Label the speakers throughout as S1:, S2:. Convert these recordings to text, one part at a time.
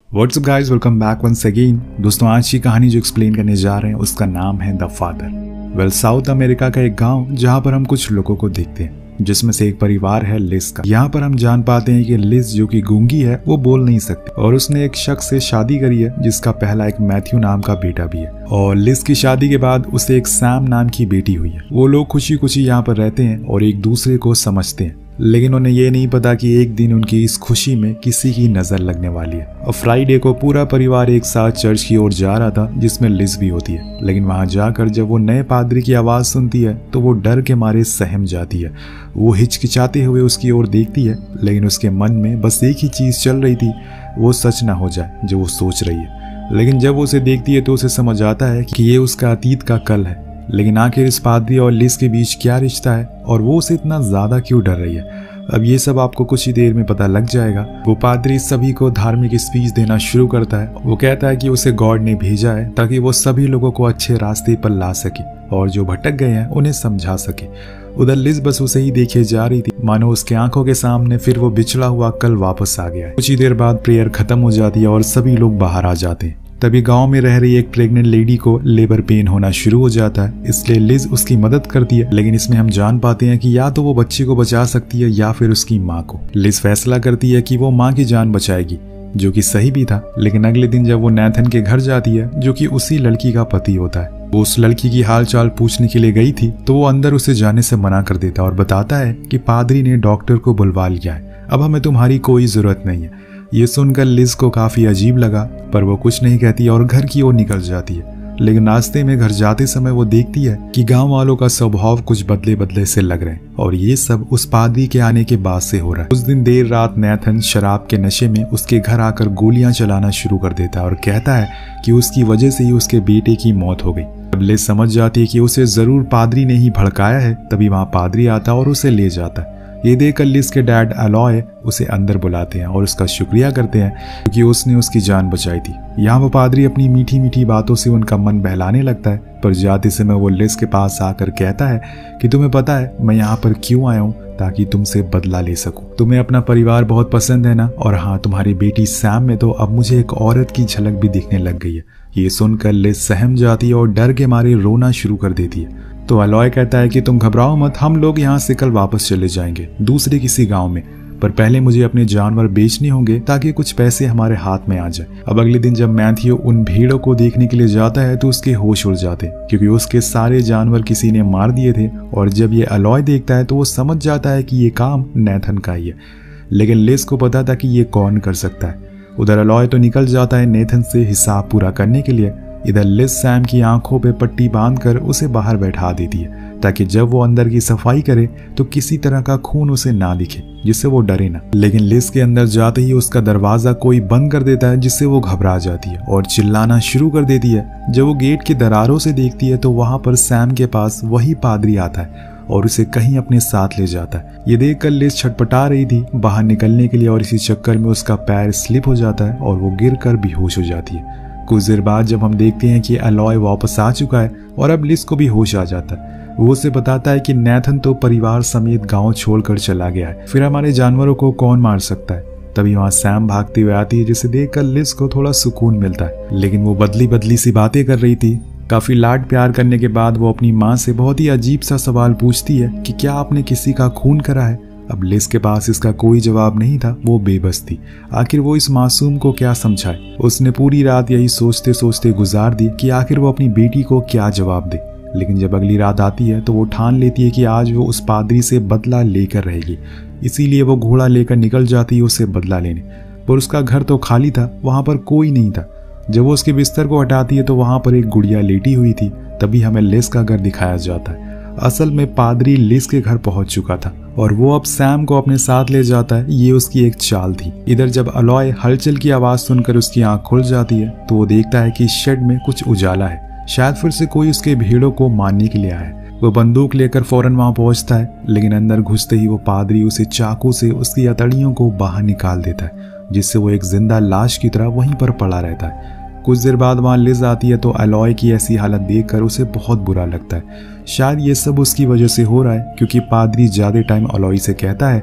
S1: WhatsApp guys, welcome back once again. दोस्तों, आज की कहानी जो एक्सप्लेन करने जा रहे हैं उसका नाम है the father. Well, South America का एक गांव जहां पर हम कुछ लोगों को देखते हैं, जिसमें से एक परिवार है लिज का। यहाँ पर हम जान पाते हैं कि लिज जो कि गूंगी है वो बोल नहीं सकती और उसने एक शख्स से शादी करी है जिसका पहला एक मैथ्यू नाम का बेटा भी है। और लिज की शादी के बाद उसे एक सैम नाम की बेटी हुई है। वो लोग खुशी खुशी यहाँ पर रहते हैं और एक दूसरे को समझते हैं, लेकिन उन्हें ये नहीं पता कि एक दिन उनकी इस खुशी में किसी की नजर लगने वाली है। और फ्राइडे को पूरा परिवार एक साथ चर्च की ओर जा रहा था जिसमें लिज भी होती है, लेकिन वहां जाकर जब वो नए पादरी की आवाज सुनती है तो वो डर के मारे सहम जाती है। वो हिचकिचाते हुए उसकी ओर देखती है, लेकिन उसके मन में बस एक ही चीज चल रही थी, वो सच ना हो जाए जो वो सोच रही है। लेकिन जब वो उसे देखती है तो उसे समझ आता है कि ये उसका अतीत का कल है। लेकिन आखिर इस पादरी और लिज के बीच क्या रिश्ता है और वो उसे इतना ज्यादा क्यों डर रही है, अब ये सब आपको कुछ ही देर में पता लग जाएगा। वो पादरी सभी को धार्मिक स्पीच देना शुरू करता है। वो कहता है कि उसे गॉड ने भेजा है ताकि वो सभी लोगों को अच्छे रास्ते पर ला सके और जो भटक गए हैं उन्हें समझा सके। उधर लिज बस उसे ही देखे जा रही थी, मानो उसके आंखों के सामने फिर वो बिछड़ा हुआ कल वापस आ गया है। कुछ ही देर बाद प्रेयर खत्म हो जाती है और सभी लोग बाहर आ जाते हैं। तभी गांव में रह रही एक प्रेग्नेंट लेडी को लेबर पेन होना शुरू हो जाता है, इसलिए लिज उसकी मदद करती है। लेकिन इसमें हम जान पाते हैं कि या तो वो बच्चे को बचा सकती है या फिर उसकी माँ को। लिज फैसला करती है कि वो माँ की जान बचाएगी, जो कि सही भी था। लेकिन अगले दिन जब वो नैथन के घर जाती है, जो कि उसी लड़की का पति होता है, वो उस लड़की की हाल चाल पूछने के लिए गई थी, तो वो अंदर उसे जाने से मना कर देता और बताता है कि पादरी ने डॉक्टर को बुलवा लिया है, अब हमें तुम्हारी कोई जरूरत नहीं है। ये सुनकर लिज को काफी अजीब लगा, पर वो कुछ नहीं कहती और घर की ओर निकल जाती है। लेकिन रास्ते में घर जाते समय वो देखती है कि गांव वालों का स्वभाव कुछ बदले बदले से लग रहे हैं और ये सब उस पादरी के आने के बाद से हो रहा है। उस दिन देर रात नैथन शराब के नशे में उसके घर आकर गोलियां चलाना शुरू कर देता है और कहता है कि उसकी वजह से ही उसके बेटे की मौत हो गई। अब लिज समझ जाती है कि उसे जरूर पादरी ने ही भड़काया है। तभी वहां पादरी आता और उसे ले जाता है। ये देखकर लिज के डैड अलॉय उसे अंदर बुलाते हैं और उसका शुक्रिया करते हैं क्योंकि उसने उसकी जान बचाई थी। यहाँ वो पादरी अपनी मीठी मीठी बातों से उनका मन बहलाने लगता है, पर जाते समय वो लिज के पास आकर कहता है कि तुम्हें पता है मैं यहाँ पर क्यों आया हूँ, ताकि तुमसे बदला ले सकूं। तुम्हें अपना परिवार बहुत पसंद है ना, और हाँ, तुम्हारी बेटी सैम में तो अब मुझे एक औरत की झलक भी दिखने लग गई है। ये सुनकर लिज सहम जाती है और डर के मारे रोना शुरू कर देती है। तो अलॉय कहता है कि तुम घबराओ मत, हम लोग यहाँ से कल वापस चले जाएंगे दूसरे किसी गांव में, पर पहले मुझे अपने जानवर बेचने होंगे ताकि कुछ पैसे हमारे हाथ में आ जाए। अब अगले दिन जब मैथ्यू उन भेड़ों को देखने के लिए जाता है तो उसके होश उड़ जाते क्योंकि उसके सारे जानवर किसी ने मार दिए थे। और जब ये अलॉय देखता है तो वो समझ जाता है कि ये काम नैथन का ही है, लेकिन लिज को पता था कि ये कौन कर सकता है। उधर अलॉय तो निकल जाता है नैथन से हिसाब पूरा करने के लिए। इधर लिज सैम की आंखों पे पट्टी बांधकर उसे बाहर बैठा देती है ताकि जब वो अंदर की सफाई करे तो किसी तरह का खून उसे ना दिखे, जिससे वो डरे ना। लेकिन लिज के अंदर जाते ही उसका दरवाजा कोई बंद कर देता है, जिससे वो घबरा जाती है और चिल्लाना शुरू कर देती है। जब वो गेट की दरारों से देखती है तो वहां पर सैम के पास वही पादरी आता है और उसे कहीं अपने साथ ले जाता है। ये देखकर लिज छटपटा रही थी बाहर निकलने के लिए और इसी चक्कर में उसका पैर स्लिप हो जाता है और वो गिरकर बेहोश हो जाती है। कुछ देर बाद जब हम देखते हैं कि अलॉय वापस आ चुका है और अब लिज को भी होश आ जाता है, वो उसे बताता है कि नैथन तो परिवार समेत गांव छोड़कर चला गया है, फिर हमारे जानवरों को कौन मार सकता है। तभी वहां सैम भागती हुई आती है, जिसे देखकर लिज को थोड़ा सुकून मिलता है। लेकिन वो बदली बदली सी बातें कर रही थी। काफी लाड प्यार करने के बाद वो अपनी माँ से बहुत ही अजीब सा सवाल पूछती है कि क्या आपने किसी का खून करा है। अब लिज के पास इसका कोई जवाब नहीं था, वो बेबस थी। आखिर वो इस मासूम को क्या समझाए। उसने पूरी रात यही सोचते सोचते गुजार दी कि आखिर वो अपनी बेटी को क्या जवाब दे। लेकिन जब अगली रात आती है तो वो ठान लेती है कि आज वो उस पादरी से बदला लेकर रहेगी। इसीलिए वो घोड़ा लेकर निकल जाती है उसे बदला लेने। पर उसका घर तो खाली था, वहां पर कोई नहीं था। जब वो उसके बिस्तर को हटाती है तो वहां पर एक गुड़िया लेटी हुई थी। तभी हमें लिज का घर दिखाया जाता है। असल में पादरी लिज के घर पहुंच चुका था और वो अब सैम को अपने साथ ले जाता है। ये उसकी एक चाल थी। इधर जब अलॉय हलचल की आवाज सुनकर उसकी आंख खुल जाती है तो वो देखता है कि शेड में कुछ उजाला है, शायद फिर से कोई उसके भेड़ों को मारने के लिए आया है। वो बंदूक लेकर फौरन वहां पहुंचता है, लेकिन अंदर घुसते ही वो पादरी उसे चाकू से उसकी हथेलियों को बाहर निकाल देता है, जिससे वो एक जिंदा लाश की तरह वहीं पर पड़ा रहता है। कुछ देर बाद वहां लिज आती है तो अलॉय की ऐसी हालत देखकर उसे बहुत बुरा लगता है। शायद ये सब उसकी वजह से हो रहा है क्योंकि पादरी ज्यादा टाइम अलॉय से कहता है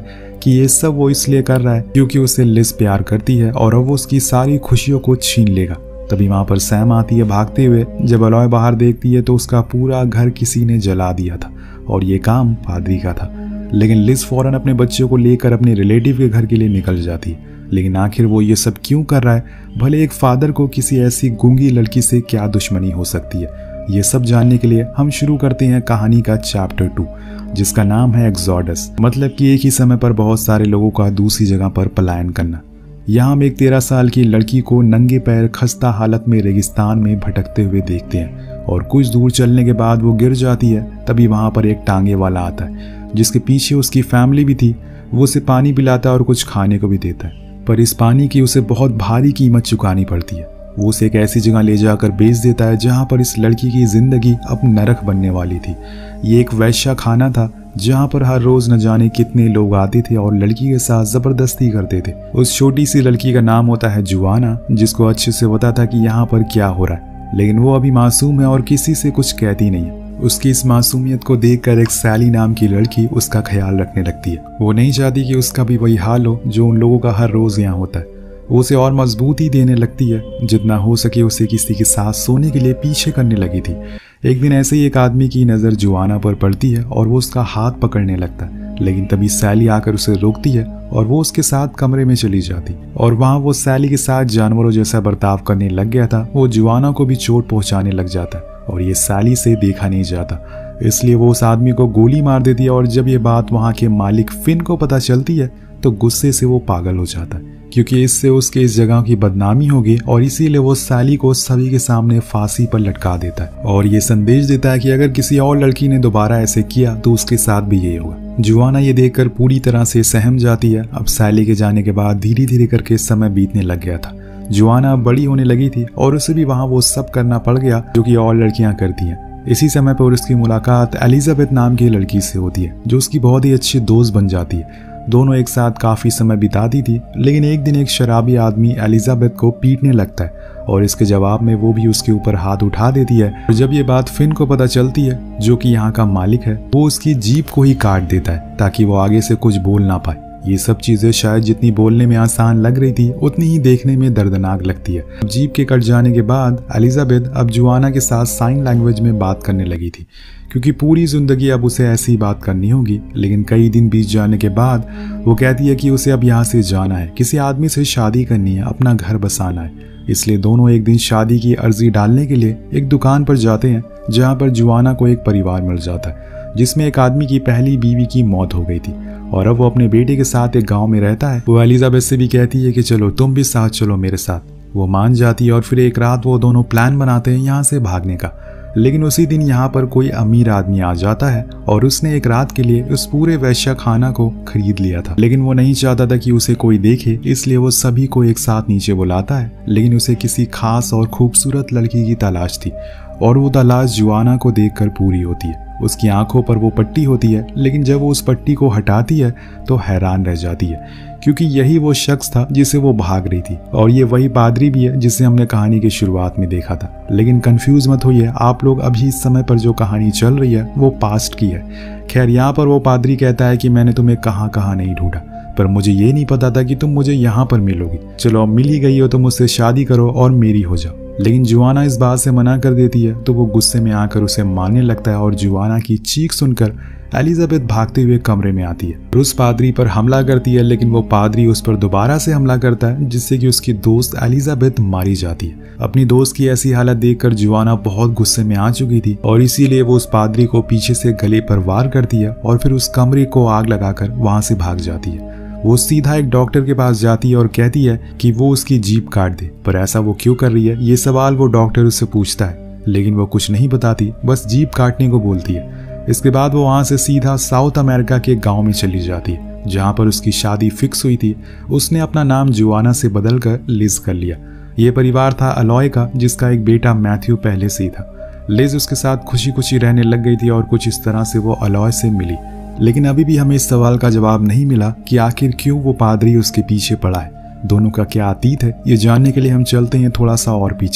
S1: कि ये सब वो इसलिए कर रहा है क्योंकि उसे लिज प्यार करती है और अब वो उसकी सारी खुशियों को छीन लेगा। तभी वहां पर सैम आती है भागते हुए। जब अलॉय बाहर देखती है तो उसका पूरा घर किसी ने जला दिया था और ये काम पादरी का था। लेकिन लिज फौरन अपने बच्चों को लेकर अपने रिलेटिव के घर के लिए निकल जाती है। लेकिन आखिर वो ये सब क्यों कर रहा है? भले एक फादर को किसी ऐसी गूंगी लड़की से क्या दुश्मनी हो सकती है? ये सब जानने के लिए हम शुरू करते हैं कहानी का चैप्टर 2, जिसका नाम है एक्सोडस, मतलब कि एक ही समय पर बहुत सारे लोगों का दूसरी जगह पर पलायन करना। यहाँ हम एक 13 साल की लड़की को नंगे पैर खस्ता हालत में रेगिस्तान में भटकते हुए देखते हैं और कुछ दूर चलने के बाद वो गिर जाती है। तभी वहाँ पर एक टांगे वाला आता है जिसके पीछे उसकी फैमिली भी थी। वो उसे पानी पिलाता है और कुछ खाने को भी देता है, पर इस पानी की उसे बहुत भारी कीमत चुकानी पड़ती है। वो उसे एक ऐसी जगह ले जाकर बेच देता है जहाँ पर इस लड़की की जिंदगी अब नरक बनने वाली थी। ये एक वैश्या खाना था जहाँ पर हर रोज न जाने कितने लोग आते थे और लड़की के साथ जबरदस्ती करते थे। उस छोटी सी लड़की का नाम होता है जुआना, जिसको अच्छे से पता था कि यहाँ पर क्या हो रहा है, लेकिन वो अभी मासूम है और किसी से कुछ कहती नहीं है। उसकी इस मासूमियत को देखकर एक सैली नाम की लड़की उसका ख्याल रखने लगती है। वो नहीं चाहती कि उसका भी वही हाल हो जो उन लोगों का हर रोज यहाँ होता है। वो उसे और मजबूती देने लगती है, जितना हो सके उसे किसी के साथ सोने के लिए पीछे करने लगी थी। एक दिन ऐसे ही एक आदमी की नज़र जुआना पर पड़ती है और वो उसका हाथ पकड़ने लगता है, लेकिन तभी सैली आकर उसे रोकती है और वो उसके साथ कमरे में चली जाती। और वहाँ वो सैली के साथ जानवरों जैसा बर्ताव करने लग गया था। वो जुआना को भी चोट पहुँचाने लग जाता है और ये सैली से देखा नहीं जाता, इसलिए वो उस आदमी को गोली मार देती है। और जब ये बात वहाँ के मालिक फिन को पता चलती है तो गुस्से से वो पागल हो जाता है, क्योंकि इससे उसके इस जगह की बदनामी होगी और इसीलिए वो सैली को सभी के सामने फांसी पर लटका देता है और ये संदेश देता है कि अगर किसी और लड़की ने दोबारा ऐसे किया तो उसके साथ भी यही होगा। जुआना ये देखकर पूरी तरह से सहम जाती है। अब सैली के जाने के बाद धीरे धीरे करके समय बीतने लग गया था। जुआना बड़ी होने लगी थी और उसे भी वहाँ वो सब करना पड़ गया जो कि और लड़कियां करती हैं। इसी समय पर उसकी मुलाकात एलिजाबेथ नाम की लड़की से होती है जो उसकी बहुत ही अच्छी दोस्त बन जाती है। दोनों एक साथ काफी समय बिताती थी, लेकिन एक दिन एक शराबी आदमी एलिजाबेथ को पीटने लगता है और इसके जवाब में वो भी उसके ऊपर हाथ उठा देती है। और जब ये बात फिन को पता चलती है, जो कि यहाँ का मालिक है, वो उसकी जीभ को ही काट देता है ताकि वो आगे से कुछ बोल ना पाए। ये सब चीजें शायद जितनी बोलने में आसान लग रही थी उतनी ही देखने में दर्दनाक लगती है। जीभ के कट जाने के बाद एलिजाबेथ अब जुआना के साथ साइन लैंग्वेज में बात करने लगी थी, क्योंकि पूरी जिंदगी अब उसे ऐसी ही बात करनी होगी। लेकिन कई दिन बीत जाने के बाद वो कहती है कि उसे अब यहाँ से जाना है, किसी आदमी से शादी करनी है, अपना घर बसाना है। इसलिए दोनों एक दिन शादी की अर्जी डालने के लिए एक दुकान पर जाते हैं, जहाँ पर जुआना को एक परिवार मिल जाता है जिसमें एक आदमी की पहली बीवी की मौत हो गई थी और अब वो अपने बेटे के साथ एक गांव में रहता है। वो एलिजाबेथ से भी कहती है कि चलो तुम भी साथ चलो मेरे साथ। वो मान जाती है और फिर एक रात वो दोनों प्लान बनाते हैं यहाँ से भागने का। लेकिन उसी दिन यहाँ पर कोई अमीर आदमी आ जाता है और उसने एक रात के लिए उस पूरे वैश्या खाना को खरीद लिया था। लेकिन वो नहीं चाहता था कि उसे कोई देखे, इसलिए वो सभी को एक साथ नीचे बुलाता है। लेकिन उसे किसी खास और खूबसूरत लड़की की तलाश थी और वो तलाश जुआना को देखकर पूरी होती है। उसकी आंखों पर वो पट्टी होती है, लेकिन जब वो उस पट्टी को हटाती है तो हैरान रह जाती है, क्योंकि यही वो शख्स था जिसे वो भाग रही थी और ये वही पादरी भी है जिसे हमने कहानी की शुरुआत में देखा था। लेकिन कंफ्यूज मत होइए आप लोग, अभी इस समय पर जो कहानी चल रही है वो पास्ट की है। खैर यहाँ पर वो पादरी कहता है कि मैंने तुम्हें कहाँ कहाँ नहीं ढूंढा, पर मुझे ये नहीं पता था कि तुम मुझे यहाँ पर मिलोगी। चलो अब मिल ही गई हो तो मुझसे शादी करो और मेरी हो जाओ। लेकिन जुआना इस बात से मना कर देती है तो वो गुस्से में आकर उसे मारने लगता है और जुआना की चीख सुनकर एलिजाबेथ भागते हुए कमरे में आती है, उस पादरी पर हमला करती है। लेकिन वो पादरी उस पर दोबारा से हमला करता है, जिससे कि उसकी दोस्त एलिजाबेथ मारी जाती है। अपनी दोस्त की ऐसी हालत देखकर जुआना बहुत गुस्से में आ चुकी थी और इसीलिए वो उस पादरी को पीछे से गले पर वार करती है और फिर उस कमरे को आग लगाकर वहां से भाग जाती है। वो सीधा एक डॉक्टर के पास जाती है और कहती है कि वो उसकी जीभ काट दे, पर ऐसा वो क्यों कर रही है ये सवाल वो डॉक्टर उससे पूछता है, लेकिन वो कुछ नहीं बताती, बस जीभ काटने को बोलती है। इसके बाद वो वहां से सीधा साउथ अमेरिका के गांव में चली जाती है जहां पर उसकी शादी फिक्स हुई थी। उसने अपना नाम जुआना से बदलकर लिज कर लिया। ये परिवार था अलॉय का, जिसका एक बेटा मैथ्यू पहले से ही था। लिज उसके साथ खुशी खुशी रहने लग गई थी और कुछ इस तरह से वो अलॉय से मिली। लेकिन अभी भी हमें इस सवाल का जवाब नहीं मिला कि आखिर क्यों वो पादरी उसके पीछे पड़ा है। दोनों का क्या अतीत है, ये जानने के लिए हम चलते हैं थोड़ा सा और पीछे।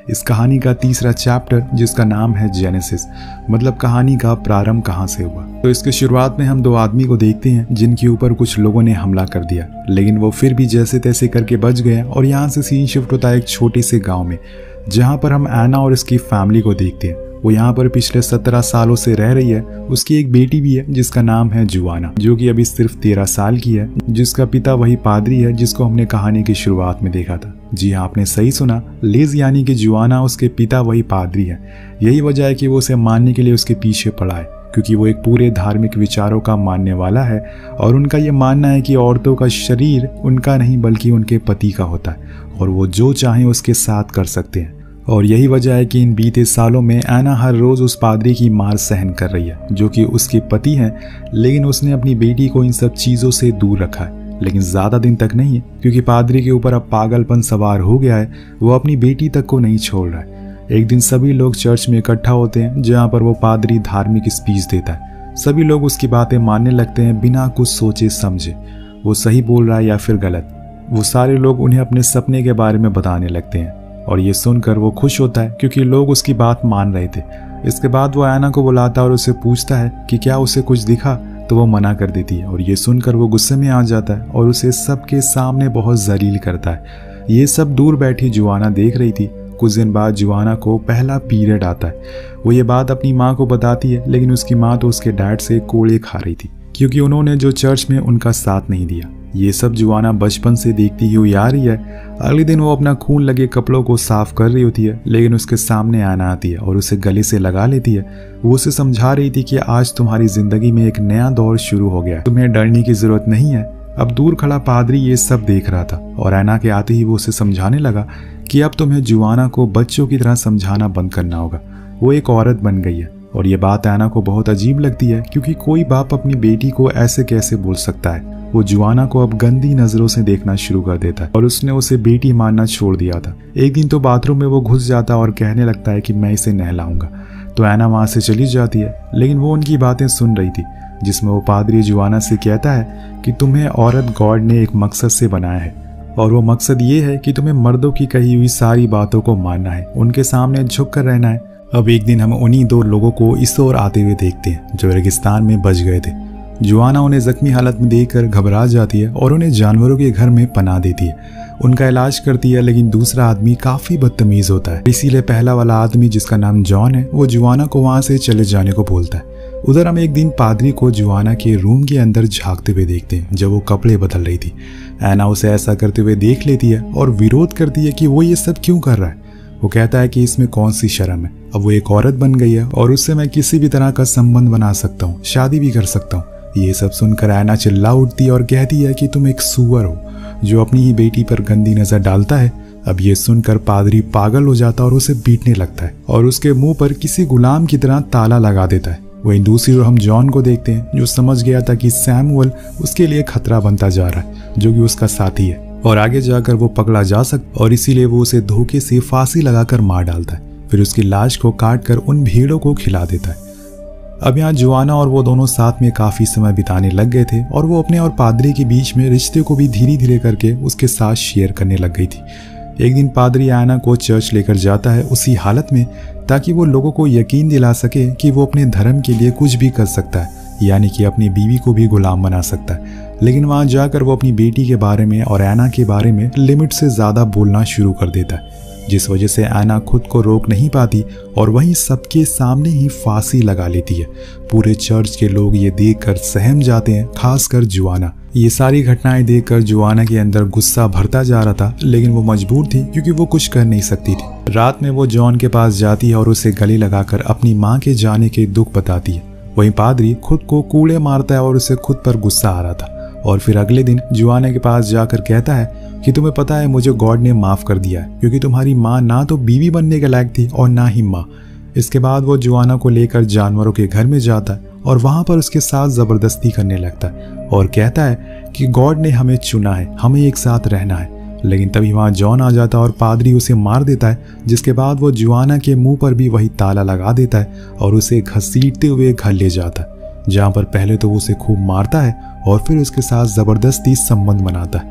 S1: इस कहानी का तीसरा चैप्टर, जिसका नाम है जेनेसिस, मतलब कहानी का प्रारंभ कहाँ से हुआ। तो इसके शुरुआत में हम दो आदमी को देखते हैं जिनके ऊपर कुछ लोगों ने हमला कर दिया, लेकिन वो फिर भी जैसे तैसे करके बच गए। और यहाँ से सीन शिफ्ट होता है एक छोटे से गाँव में, जहाँ पर हम एना और इसकी फैमिली को देखते हैं। वो यहाँ पर पिछले 17 सालों से रह रही है। उसकी एक बेटी भी है जिसका नाम है जुआना, जो कि अभी सिर्फ 13 साल की है, जिसका पिता वही पादरी है जिसको हमने कहानी की शुरुआत में देखा था। जी हाँ, आपने सही सुना, लिज यानी कि जुआना, उसके पिता वही पादरी है। यही वजह है कि वो उसे मानने के लिए उसके पीछे पड़ा है, क्योंकि वो एक पूरे धार्मिक विचारों का मानने वाला है। और उनका ये मानना है कि औरतों का शरीर उनका नहीं बल्कि उनके पति का होता है, और वो जो चाहें उसके साथ कर सकते हैं। और यही वजह है कि इन बीते सालों में एना हर रोज़ उस पादरी की मार सहन कर रही है, जो कि उसके पति हैं। लेकिन उसने अपनी बेटी को इन सब चीज़ों से दूर रखा है, लेकिन ज़्यादा दिन तक नहीं है, क्योंकि पादरी के ऊपर अब पागलपन सवार हो गया है। वो अपनी बेटी तक को नहीं छोड़ रहा है। एक दिन सभी लोग चर्च में इकट्ठा होते हैं, जहाँ पर वो पादरी धार्मिक स्पीच देता है। सभी लोग उसकी बातें मानने लगते हैं बिना कुछ सोचे समझे वो सही बोल रहा है या फिर गलत। वो सारे लोग उन्हें अपने सपने के बारे में बताने लगते हैं, और ये सुनकर वो खुश होता है क्योंकि लोग उसकी बात मान रहे थे। इसके बाद वो एना को बुलाता है और उसे पूछता है कि क्या उसे कुछ दिखा, तो वो मना कर देती है। और ये सुनकर वो गुस्से में आ जाता है और उसे सबके सामने बहुत जलील करता है। ये सब दूर बैठी जुआना देख रही थी। कुछ दिन बाद जुआना को पहला पीरियड आता है। वो ये बात अपनी माँ को बताती है, लेकिन उसकी माँ तो उसके डैड से कोड़े खा रही थी, क्योंकि उन्होंने जो चर्च में उनका साथ नहीं दिया। ये सब जुआना बचपन से देखती हुई आ रही है। अगले दिन वो अपना खून लगे कपड़ों को साफ कर रही होती है, लेकिन उसके सामने आना आती है और उसे गले से लगा लेती है। वो उसे समझा रही थी कि आज तुम्हारी जिंदगी में एक नया दौर शुरू हो गया, तुम्हें डरने की जरूरत नहीं है। अब दूर खड़ा पादरी ये सब देख रहा था, और एना के आते ही वो उसे समझाने लगा कि अब तुम्हें जुआना को बच्चों की तरह समझाना बंद करना होगा। वो एक औरत बन गई है। और ये बात एना को बहुत अजीब लगती है, क्योंकि कोई बाप अपनी बेटी को ऐसे कैसे बोल सकता है। वो जुआना को अब गंदी नजरों से देखना शुरू कर देता है, और उसने उसे बेटी मानना छोड़ दिया था। एक दिन तो बाथरूम में वो घुस जाता और कहने लगता है कि मैं इसे नहलाऊंगा। तो एना वहां से चली जाती है, लेकिन वो उनकी बातें सुन रही थी, जिसमें वो पादरी जुआना से कहता है कि तुम्हें औरत गॉड ने एक मकसद से बनाया है, और वो मकसद ये है कि तुम्हें मर्दों की कही हुई सारी बातों को मानना है, उनके सामने झुक कर रहना है। अब एक दिन हम उन्हीं दो लोगों को इस ओर आते हुए देखते हैं जो रेगिस्तान में बच गए थे। जुआना उन्हें जख्मी हालत में देखकर घबरा जाती है और उन्हें जानवरों के घर में पनाह देती है। उनका इलाज करती है, लेकिन दूसरा आदमी काफी बदतमीज होता है। इसीलिए पहला वाला आदमी, जिसका नाम जॉन है, वो जुआना को वहां से चले जाने को बोलता है। उधर हम एक दिन पादरी को जुआना के रूम के अंदर झांकते हुए देखते हैं, जब वो कपड़े बदल रही थी। एना उसे ऐसा करते हुए देख लेती है और विरोध करती है कि वो ये सब क्यों कर रहा है। वो कहता है कि इसमें कौन सी शर्म है, अब वो एक औरत बन गई है और उससे मैं किसी भी तरह का संबंध बना सकता हूँ, शादी भी कर सकता हूँ। ये सब सुनकर एना चिल्ला उठती और कहती है कि तुम एक सूअर हो जो अपनी ही बेटी पर गंदी नजर डालता है। अब ये सुनकर पादरी पागल हो जाता और उसे पीटने लगता है और उसके मुंह पर किसी गुलाम की तरह ताला लगा देता है। वहीं दूसरी ओर हम जॉन को देखते हैं, जो समझ गया था कि सैमुअल उसके लिए खतरा बनता जा रहा है, जो कि उसका साथी है और आगे जाकर वो पकड़ा जा सकता, और इसीलिए वो उसे धोखे से फांसी लगाकर मार डालता है। फिर उसकी लाश को काटकर उन भेड़ों को खिला देता है। अब यहाँ जुआना और वो दोनों साथ में काफी समय बिताने लग गए थे और वो अपने और पादरी के बीच में रिश्ते को भी धीरे धीरे करके उसके साथ शेयर करने लग गई थी। एक दिन पादरी एना को चर्च लेकर जाता है उसी हालत में, ताकि वो लोगों को यकीन दिला सके कि वो अपने धर्म के लिए कुछ भी कर सकता है, यानी कि अपनी बीवी को भी गुलाम बना सकता है। लेकिन वहां जाकर वो अपनी बेटी के बारे में और एना के बारे में लिमिट से ज्यादा बोलना शुरू कर देता है, जिस वजह से एना खुद को रोक नहीं पाती और वहीं सबके सामने ही फांसी लगा लेती है। पूरे चर्च के लोग ये देखकर सहम जाते हैं, खासकर जुआना। ये सारी घटनाएं देखकर जुआना के अंदर गुस्सा भरता जा रहा था, लेकिन वो मजबूर थी क्योंकि वो कुछ कर नहीं सकती थी। रात में वो जॉन के पास जाती है और उसे गले लगाकर अपनी माँ के जाने के दुख बताती है। वहीं पादरी खुद को कूड़े मारता है और उसे खुद पर गुस्सा आ रहा था। और फिर अगले दिन जुआना के पास जाकर कहता है कि तुम्हें पता है मुझे गॉड ने माफ कर दिया है, क्योंकि तुम्हारी माँ ना तो बीवी बनने के लायक थी और ना ही माँ। इसके बाद वो जुआना को लेकर जानवरों के घर में जाता है और वहां पर उसके साथ जबरदस्ती करने लगता है और कहता है कि गॉड ने हमें चुना है, हमें एक साथ रहना है। लेकिन तभी वहां जॉन आ जाता है और पादरी उसे मार देता है, जिसके बाद वो जुआना के मुंह पर भी वही ताला लगा देता है और उसे घसीटते हुए घर ले जाता है, जहां पर पहले तो वो उसे खूब मारता है और फिर उसके साथ जबरदस्ती संबंध बनाता है।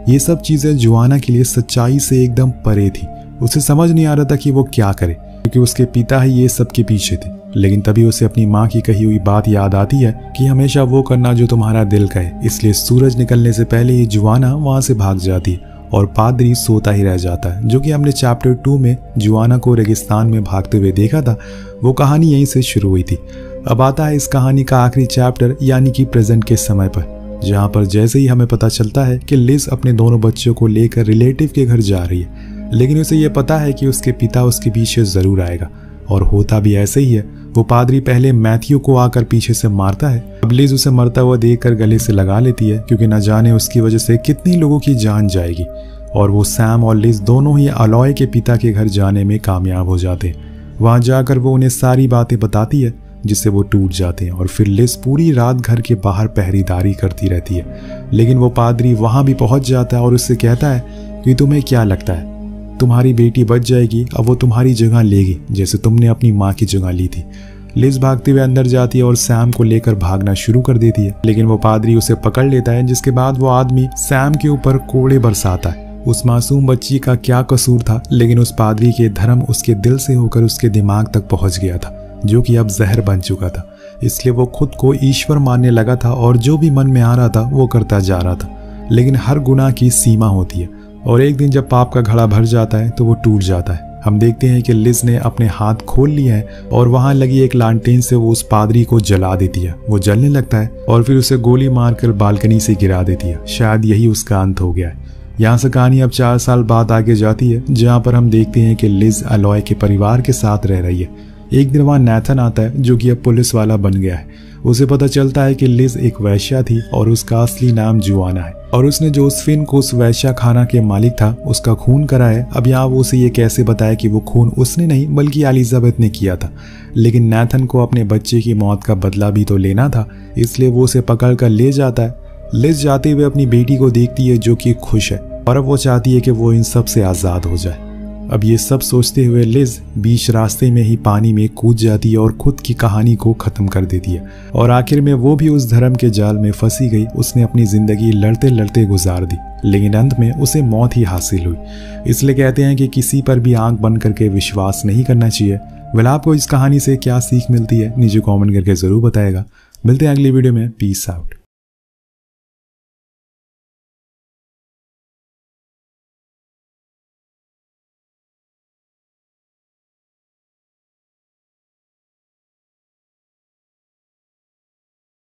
S1: ये सब चीजें जोआना के लिए सच्चाई से एकदम परे थी। उसे समझ नहीं आ रहा था कि वो क्या करे, क्योंकि उसके पिता ही ये सब के पीछे थे। लेकिन तभी उसे अपनी माँ की कही हुई बात याद आती है कि हमेशा वो करना जो तुम्हारा दिल कहे। इसलिए सूरज निकलने से पहले ही जोआना वहां से भाग जाती है और पादरी सोता ही रह जाता है, जो कि हमने चैप्टर 2 में जोआना को रेगिस्तान में भागते हुए देखा था। वो कहानी यहीं से शुरू हुई थी। अब आता है इस कहानी का आखिरी चैप्टर, यानी कि प्रेजेंट के समय पर, जहाँ पर जैसे ही हमें पता चलता है कि लिज अपने दोनों बच्चों को लेकर रिलेटिव के घर जा रही है, लेकिन उसे ये पता है कि उसके पिता उसके पीछे जरूर आएगा, और होता भी ऐसे ही है। वो पादरी पहले मैथ्यू को आकर पीछे से मारता है। अब लिज उसे मरता हुआ देखकर गले से लगा लेती है, क्योंकि न जाने उसकी वजह से कितनी लोगों की जान जाएगी। और वो सैम और लिज दोनों ही अलॉय के पिता के घर जाने में कामयाब हो जाते हैं। वहां जाकर वो उन्हें सारी बातें बताती है, जिससे वो टूट जाते हैं। और फिर लिज पूरी रात घर के बाहर पहरेदारी करती रहती है। लेकिन वो पादरी वहां भी पहुंच जाता है और उससे कहता है कि तुम्हें क्या लगता है, तुम्हारी बेटी बच जाएगी, अब वो तुम्हारी जगह लेगी, जैसे तुमने अपनी माँ की जगह ली थी। लिज भागते हुए अंदर जाती है और सैम को लेकर भागना शुरू कर देती है, लेकिन वो पादरी उसे पकड़ लेता है, जिसके बाद वो आदमी सैम के ऊपर कोड़े बरसाता है। उस मासूम बच्ची का क्या कसूर था, लेकिन उस पादरी के धर्म उसके दिल से होकर उसके दिमाग तक पहुंच गया था, जो कि अब जहर बन चुका था। इसलिए वो खुद को ईश्वर मानने लगा था और जो भी मन में आ रहा था वो करता जा रहा था। लेकिन हर गुनाह की सीमा होती है, और एक दिन जब पाप का घड़ा भर जाता है तो वो टूट जाता है। हम देखते हैं कि लिज ने अपने हाथ खोल लिए हैं और वहां लगी एक लालटेन से वो उस पादरी को जला देती है। वो जलने लगता है और फिर उसे गोली मारकर बालकनी से गिरा देती है। शायद यही उसका अंत हो गया है। यहाँ से कहानी अब 4 साल बाद आगे जाती है, जहाँ पर हम देखते हैं कि लिज अलॉय के परिवार के साथ रह रही है। एक दिन वहां नैथन आता है, जो कि अब पुलिस वाला बन गया है। उसे पता चलता है कि लिज एक वैश्या थी और उसका असली नाम जोआना है, और उसने जोसेफिन को उस वैश्या खाना के मालिक था उसका खून करा है। अब यहाँ वो उसे ये कैसे बताया कि वो खून उसने नहीं बल्कि एलिजाबेथ ने किया था। लेकिन नैथन को अपने बच्चे की मौत का बदला भी तो लेना था, इसलिए वो उसे पकड़ कर ले जाता है। लिज जाते हुए अपनी बेटी को देखती है, जो कि खुश है, और अब वो चाहती है कि वो इन सब से आज़ाद हो जाए। अब ये सब सोचते हुए लिज बीच रास्ते में ही पानी में कूद जाती है और खुद की कहानी को खत्म कर देती है। और आखिर में वो भी उस धर्म के जाल में फंसी गई। उसने अपनी जिंदगी लड़ते लड़ते गुजार दी, लेकिन अंत में उसे मौत ही हासिल हुई। इसलिए कहते हैं कि किसी पर भी आंख बंद करके विश्वास नहीं करना चाहिए। वेल, आपको इस कहानी से क्या सीख मिलती है नीचे कॉमेंट करके जरूर बताएगा। मिलते हैं अगली वीडियो में। Peace out.